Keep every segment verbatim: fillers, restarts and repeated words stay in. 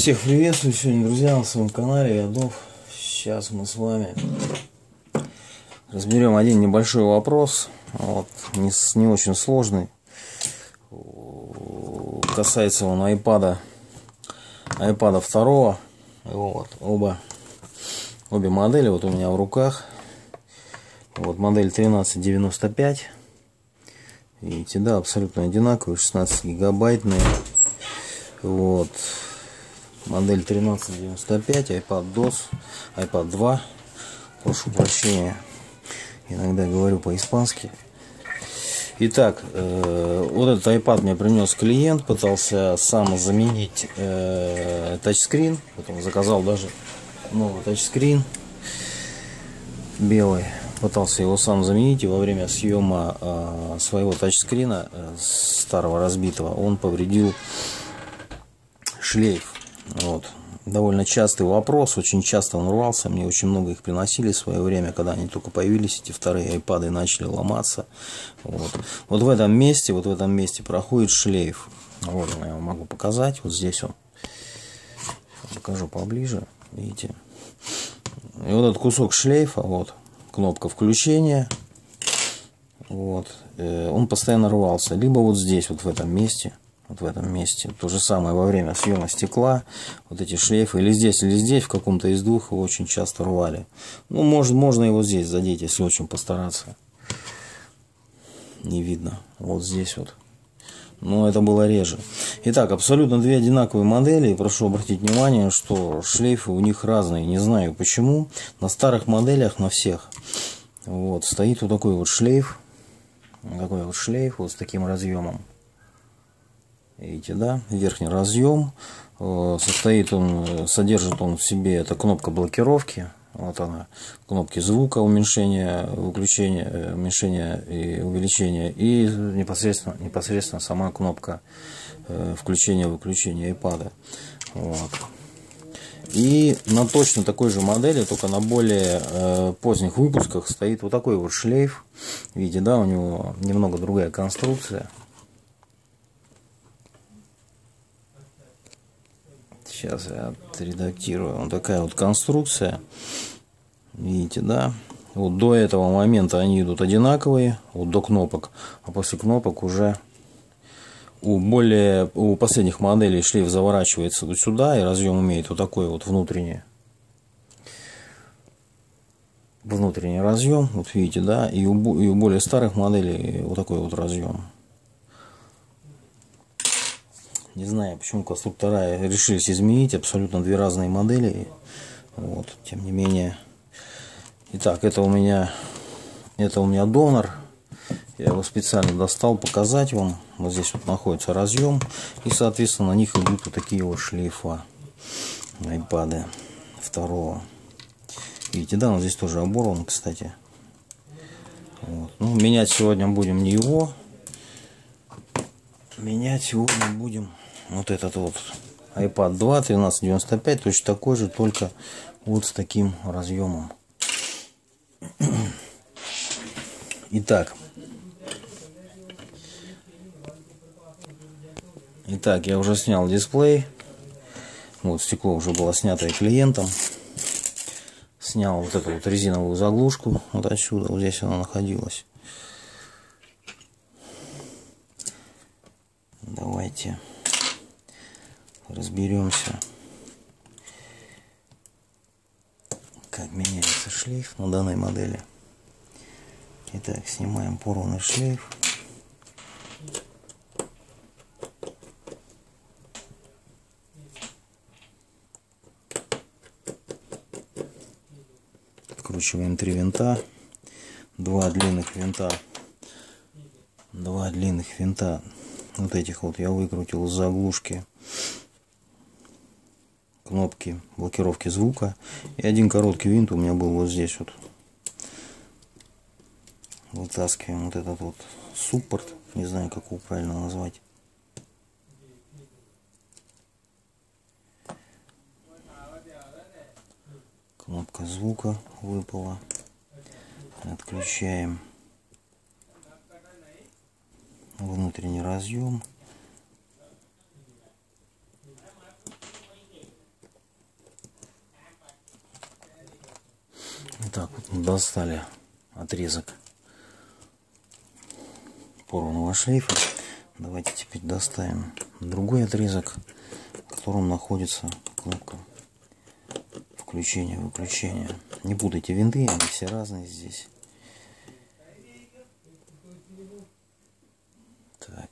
Всех приветствую сегодня, друзья, на своем канале. Я Дов. Сейчас мы с вами разберем один небольшой вопрос, вот, не, не очень сложный. Касается он айпада, айпада второго. Вот, оба, обе модели вот у меня в руках. Вот модель тринадцать девяносто пять. Видите, да, абсолютно одинаковые, шестнадцать гигабайтные. Вот. Модель тринадцать девяносто пять, iPad дос, айпад два. Прошу прощения, иногда говорю по-испански. Итак, э, вот этот iPad мне принес клиент, пытался сам заменить э, тачскрин. Потом заказал даже новый тачскрин белый. Пытался его сам заменить, и во время съема э, своего тачскрина э, старого разбитого он повредил шлейф. Вот. Довольно частый вопрос, очень часто он рвался, мне очень много их приносили в свое время, когда они только появились, эти вторые айпады начали ломаться. Вот, вот в этом месте, вот в этом месте проходит шлейф. Вот я вам могу показать, вот здесь он. Покажу поближе, видите. И вот этот кусок шлейфа, вот, кнопка включения, вот, он постоянно рвался, либо вот здесь, вот в этом месте. Вот в этом месте. То же самое во время съема стекла. Вот эти шлейфы. Или здесь, или здесь. В каком-то из двух его очень часто рвали. Ну, может, можно его здесь задеть, если очень постараться. Не видно. Вот здесь вот. Но это было реже. Итак, абсолютно две одинаковые модели. И прошу обратить внимание, что шлейфы у них разные. Не знаю почему. На старых моделях, на всех, вот, стоит вот такой вот шлейф. Вот такой вот шлейф. Вот с таким разъемом. Видите, да, верхний разъем, состоит он, содержит он в себе, это кнопка блокировки, вот она, кнопки звука, уменьшения, выключения, уменьшения и увеличения, и непосредственно, непосредственно сама кнопка включения-выключения айпада. Вот. И на точно такой же модели, только на более э, поздних выпусках, стоит вот такой вот шлейф. Видите, да, у него немного другая конструкция. Сейчас я отредактирую. Вот такая вот конструкция. Видите, да? Вот до этого момента они идут одинаковые, вот до кнопок. А после кнопок уже у более у последних моделей шлейф заворачивается вот сюда, и разъем имеет вот такой вот внутренний. Внутренний разъем. Вот видите, да? И у, и у более старых моделей вот такой вот разъем. Не знаю, почему конструктора решились изменить, абсолютно две разные модели. Вот, тем не менее. Итак, это у меня, это у меня донор. Я его специально достал показать вам. Вот здесь вот находится разъем. И, соответственно, на них идут вот такие вот шлейфа. Айпады второго. Видите, да, вот здесь тоже оборван, кстати. Вот. Ну, менять сегодня будем не его. Менять сегодня будем вот этот вот айпад два тринадцать девяносто пять, точно такой же, только вот с таким разъемом. Итак, Итак, я уже снял дисплей. Вот стекло уже было снято клиентом. Снял вот эту вот резиновую заглушку вот отсюда, вот здесь она находилась. Давайте разберемся, как меняется шлейф на данной модели. Итак, снимаем порванный шлейф. Откручиваем три винта, два длинных винта, два длинных винта. Вот этих вот я выкрутил из заглушки кнопки блокировки звука. И один короткий винт у меня был вот здесь вот. Вытаскиваем вот этот вот суппорт. Не знаю, как его правильно назвать. Кнопка звука выпала. Отключаем внутренний разъем. Так, вот мы достали отрезок порванного шлейфа. Давайте теперь доставим другой отрезок, в котором находится кнопка включения-выключения. Не путайте винты, они все разные здесь. Так.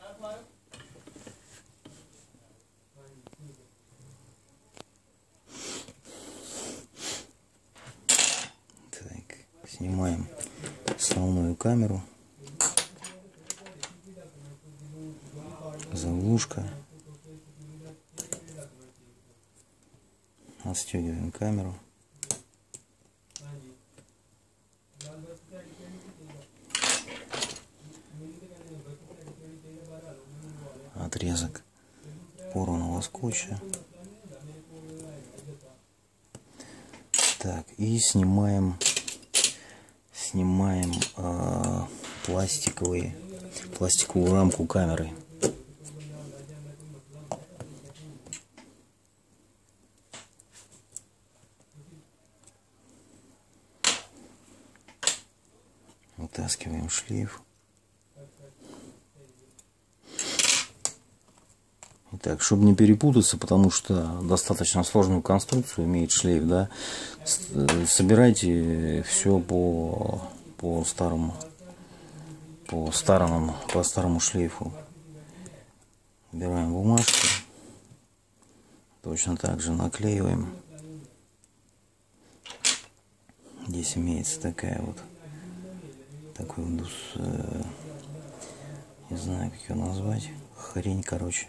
Так, снимаем основную камеру. Заглушка. Отстегиваем камеру. Отрезок порванного скотча. Так, и снимаем снимаем э, пластиковые пластиковую рамку камеры. Вытаскиваем шлейф. Итак, чтобы не перепутаться, потому что достаточно сложную конструкцию имеет шлейф, да, собирайте все по, по старому, по старому, по старому шлейфу. Убираем бумажки. Точно так же наклеиваем. Здесь имеется такая вот такой вот, э, не знаю, как ее назвать, хрень, короче.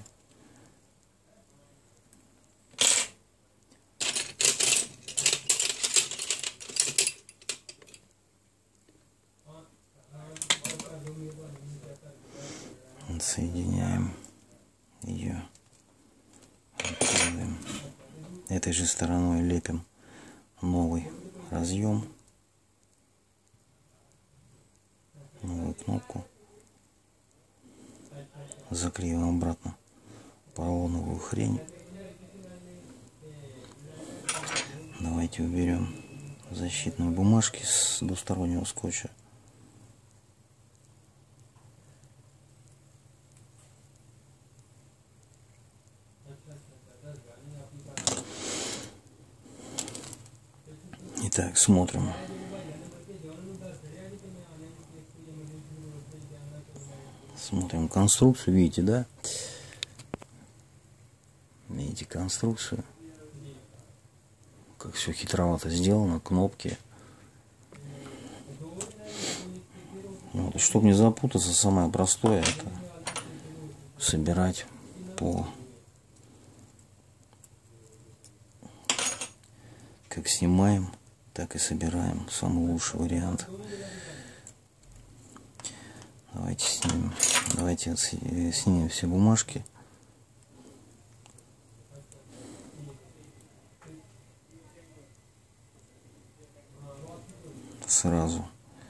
Соединяем ее, открываем. Этой же стороной лепим новый разъем, новую кнопку, заклеиваем обратно поролоновую хрень. Давайте уберем защитные бумажки с двустороннего скотча. Итак, смотрим. Смотрим конструкцию, видите, да? Видите конструкцию? Как все хитровато сделано, кнопки. Вот, чтобы не запутаться, самое простое это собирать по... Как снимаем, так и собираем. Самый лучший вариант. Давайте снимем. Давайте снимем все бумажки. Сразу.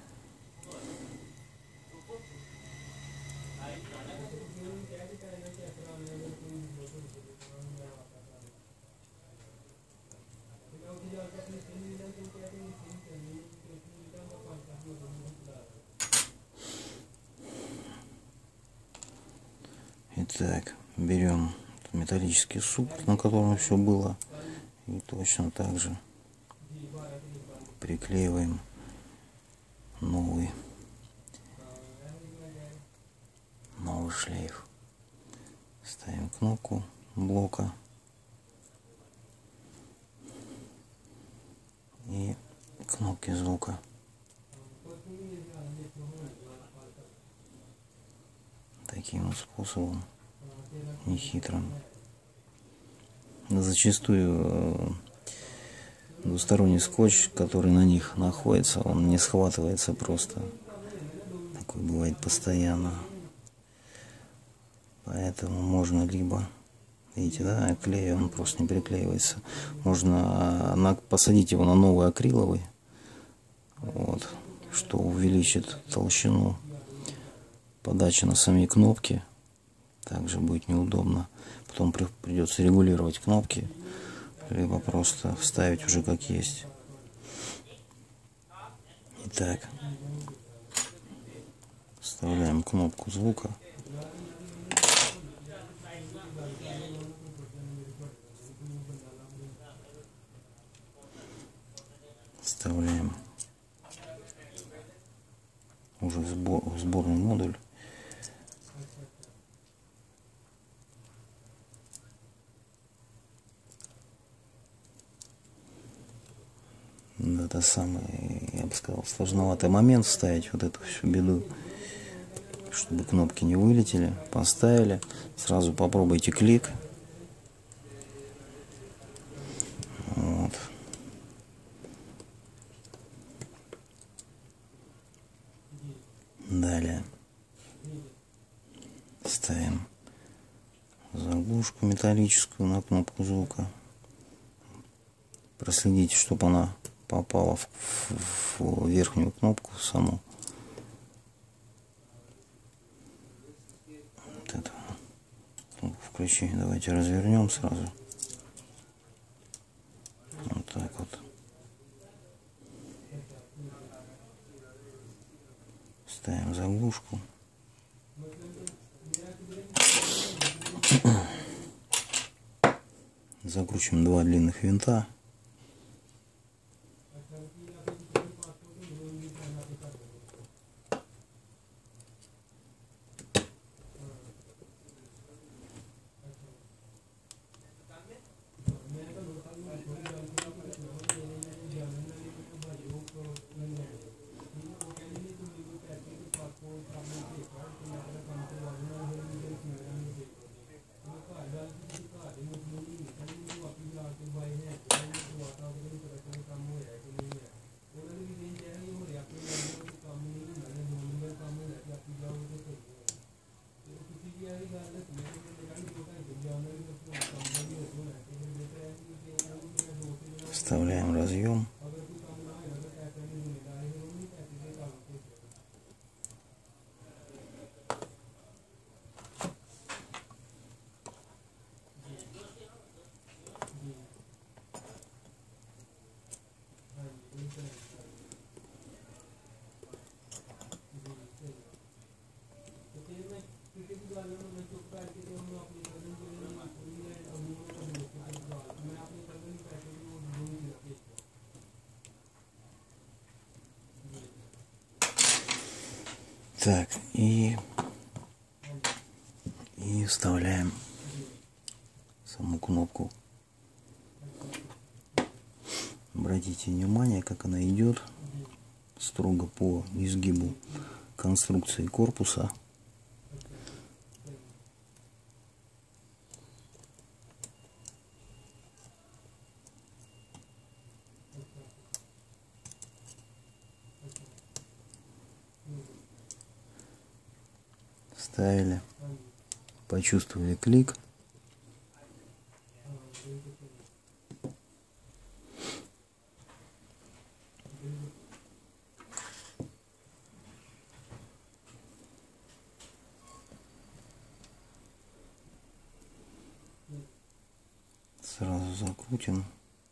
Итак, берем металлический суп, на котором все было, и точно так же приклеиваем новый новый шлейф. Ставим кнопку блока и кнопки звука. Таким вот способом, нехитрым. Зачастую двусторонний скотч, который на них находится, он не схватывается просто. Такой бывает постоянно. Поэтому можно либо, видите, да, клей, он просто не приклеивается. Можно на, посадить его на новый акриловый, вот, что увеличит толщину подачи на сами кнопки. Также будет неудобно. Потом при, придется регулировать кнопки, либо просто вставить уже как есть. Итак, вставляем кнопку звука. Вставляем уже в, сбор, в сборный модуль. Это самый, я бы сказал, сложноватый момент вставить вот эту всю беду, чтобы кнопки не вылетели. Поставили, сразу попробуйте клик. Вот. Далее ставим заглушку металлическую на кнопку звука. Проследите, чтобы она попала в, в, в верхнюю кнопку саму. Вот это. Включи. Давайте развернем сразу. Вот так вот. Ставим заглушку. Закручиваем два длинных винта. Вставляем разъем. Так, и, и вставляем саму кнопку. Обратите внимание, как она идет строго по изгибу конструкции корпуса. Ставили, почувствовали клик. Сразу закрутим.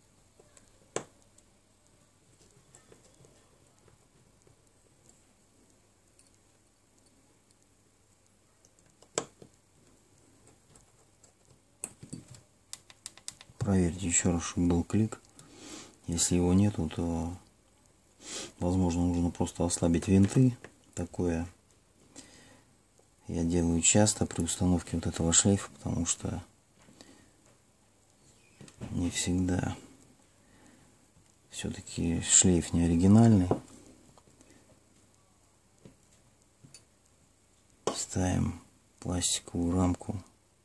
Проверьте еще раз, чтобы был клик. Если его нету, то возможно нужно просто ослабить винты. Такое я делаю часто при установке вот этого шлейфа, потому что не всегда все-таки шлейф не оригинальный. Ставим пластиковую рамку.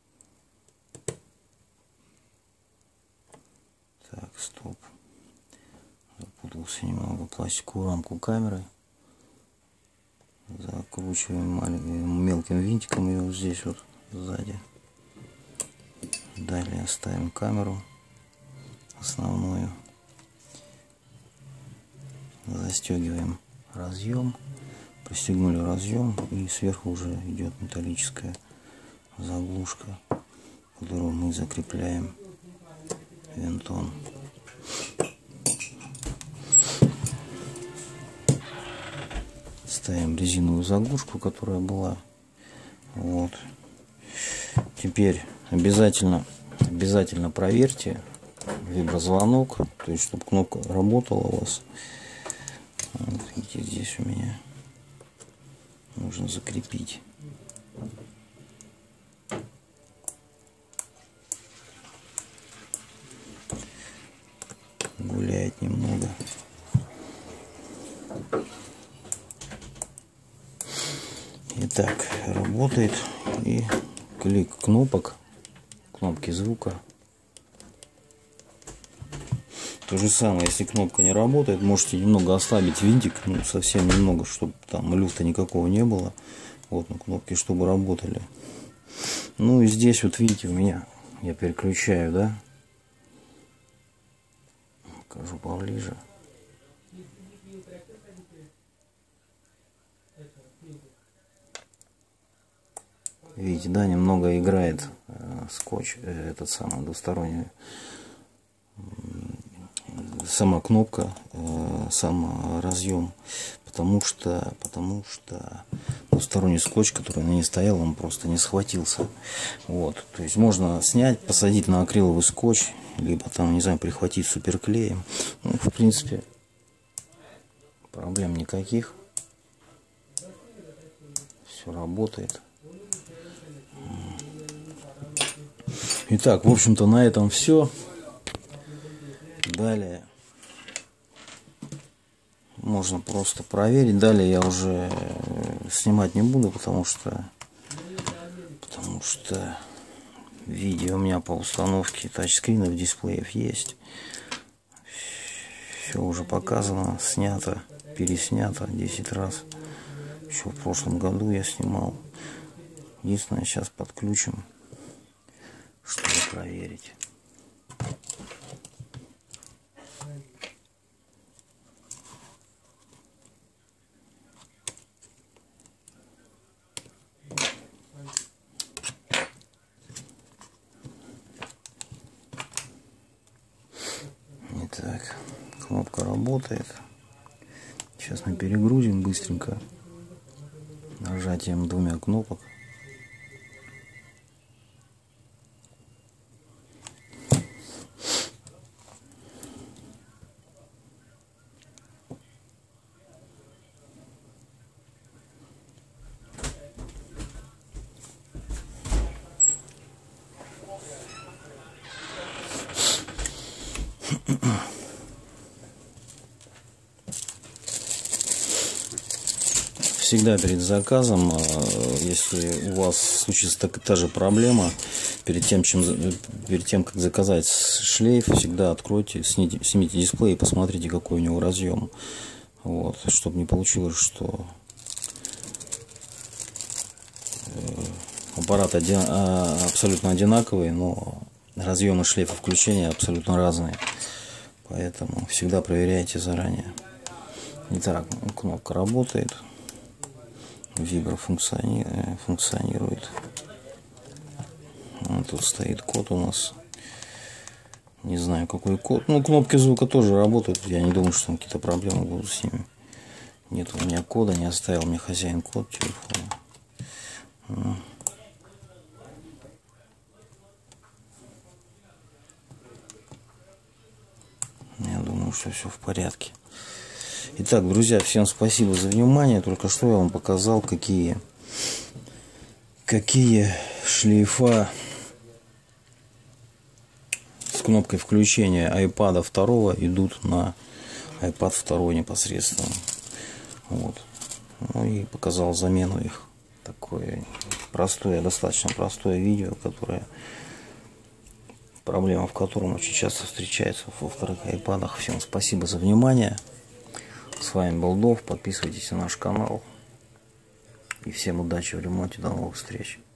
Так, стоп. Запутался немного. Пластиковую рамку камеры. Закручиваем маленьким, мелким винтиком ее вот здесь вот сзади. Далее ставим камеру основную. Застегиваем разъем. Пристегнули разъем, и сверху уже идет металлическая заглушка, которую мы закрепляем винтом. ставим резиновую заглушку, которая была. Вот. Теперь обязательно, обязательно проверьте виброзвонок, то есть чтобы кнопка работала у вас. Вот, видите, здесь у меня нужно закрепить. Гуляет немного. Итак, работает и клик кнопок, кнопки звука. То же самое, если кнопка не работает, можете немного ослабить винтик, ну, совсем немного, чтобы там люфта никакого не было. Вот, на кнопки, чтобы работали. Ну и здесь вот видите, у меня я переключаю, да? Покажу поближе. Видите, да, немного играет э, скотч, э, этот самый двусторонний, э, сама кнопка, э, сам разъем, потому что, потому что двусторонний скотч, который на ней стоял, он просто не схватился. Вот, то есть можно снять, посадить на акриловый скотч, либо там, не знаю, прихватить суперклеем. Ну, в принципе, проблем никаких. Все работает. Итак, в общем-то, на этом все. Далее можно просто проверить. Далее я уже снимать не буду, потому что потому что видео у меня по установке тачскринов, дисплеев есть. Все уже показано, снято, переснято десять раз. Еще в прошлом году я снимал. Единственное, сейчас подключим, чтобы проверить. Итак, кнопка работает. Сейчас мы перегрузим быстренько нажатием двумя кнопок. Всегда перед заказом, если у вас случится та же проблема, перед тем, чем, перед тем как заказать шлейф, всегда откройте, снимите, снимите дисплей и посмотрите, какой у него разъем. Вот, чтобы не получилось, что аппарат один, абсолютно одинаковый, но разъемы шлейфа включения абсолютно разные. Поэтому всегда проверяйте заранее. Итак, кнопка работает. Вибро функционирует. функционирует. Вот тут стоит код у нас. Не знаю, какой код. Ну, кнопки звука тоже работают. Я не думаю, что там какие-то проблемы будут с ними. Нет у меня кода, не оставил мне хозяин код телефона. Я думаю, что все в порядке. Итак, друзья, всем спасибо за внимание. Только что я вам показал, какие, какие шлейфа с кнопкой включения айпада второго идут на айпад два непосредственно. Вот. Ну и показал замену их. Такое простое, достаточно простое видео, которое, проблема в котором очень часто встречается во вторых айпадах. Всем спасибо за внимание. С вами был Дов. Подписывайтесь на наш канал. И всем удачи в ремонте. До новых встреч.